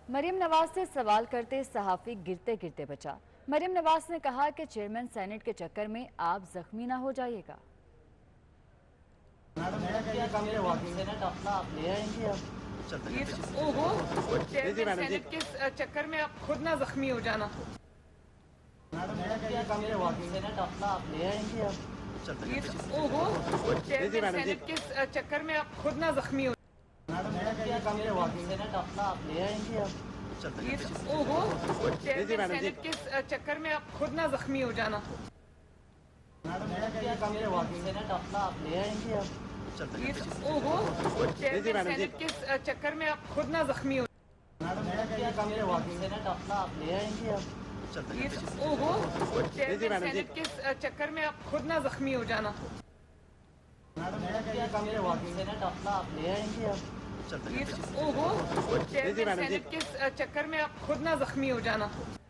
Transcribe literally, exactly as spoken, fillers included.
मरियम नवाज से सवाल करते सहाफी गिरते गिरते बचा। मरियम नवाज ने कहा कि चेयरमैन सेनेट के चक्कर में आप जख्मी ना हो जाइएगा। सेनेट अपना आप ले आएंगे आप। ओहो, चेयरमैन सेनेट के चक्कर में आप खुद ना जख्मी हो जाना। सेनेट अपना आप ले आएंगे आप। ओहो, चेयरमैन सेनेट के चक्कर में आप खुद ना जख्मी हो। सेनेट अपना आप ले आएंगे आप। ओहो, चेयरमैन सेनेट के चक्कर में आप खुद ना जख्मी हो जाना। सेनेट अपना आप ले आएंगे आप। ओहो, चेयरमैन सेनेट के चक्कर में आप खुद ना जख्मी हो। सेनेट अपना आप ले आएंगे आप। ओहो, चेयरमैन सेनेट के चक्कर में आप खुद ना जख्मी हो जाना। सेनेट अपना आप ले आएंगे आप। ओहो, चेयरमैन सेनेट के चक्कर में आप खुद ना जख्मी हो जाना।